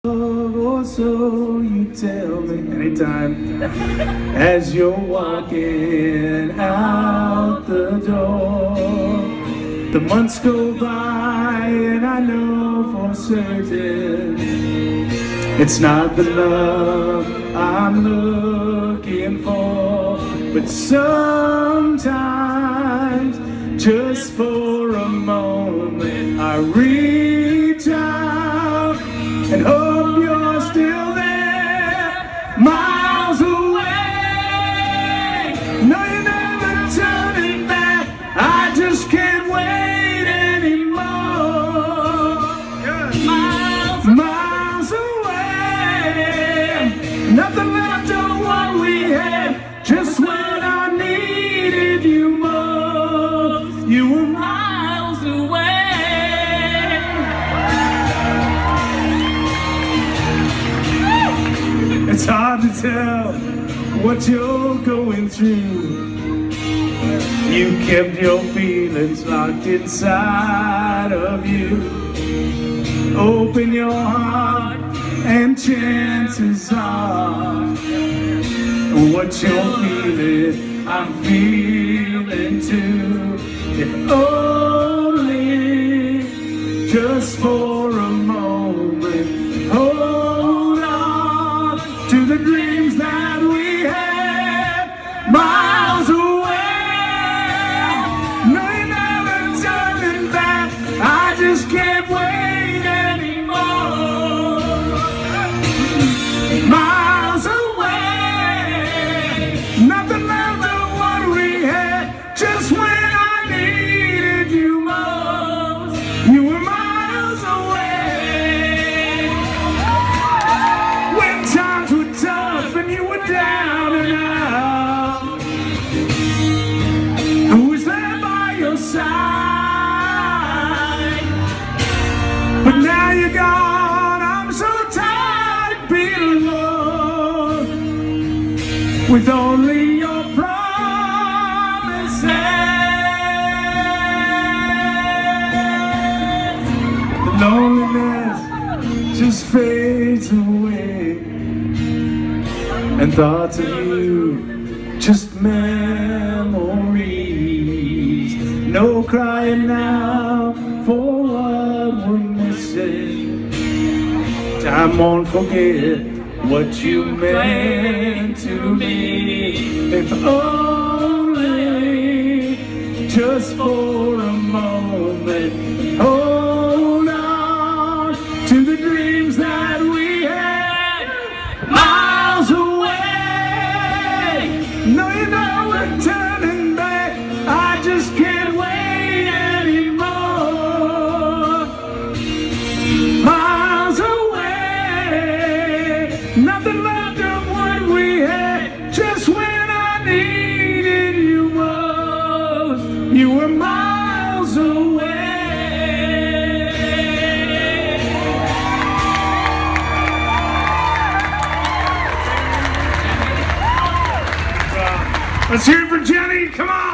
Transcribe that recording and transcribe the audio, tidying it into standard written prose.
Or so you tell me anytime as you're walking out the door. The months go by and I know for certain it's not the love I'm looking for. But sometimes, just for a moment, I reach out and hope you're still there, miles away. No, you're never turning back. I just can't wait anymore. Miles away. Nothing left of what we had, just when I needed you most. You were miles away. It's hard to tell what you're going through. You kept your feelings locked inside of you. Open your heart and chances are what you're feeling, I'm feeling too. If only just for a moment, hold on to the dreams that we had, miles away. No, you're never turning back. I just can't wait anymore. Miles away. Nothing left of what we had, just when I needed you most. You were miles away. When times were tough and you were down and out, who was there by your side? But now you're gone, I'm so tired being alone with only your promises. The loneliness just fades away, and thoughts of you just memories. No crying now for what we're missing. Time won't forget what you meant to me. If only just for a moment, hold on to the dreams that we had, miles away. No, you know we're turning back. I just can't wait anymore. Miles away. Nothing left of what we had, just when I needed you most. You were miles away. Let's hear it for Jenny, come on!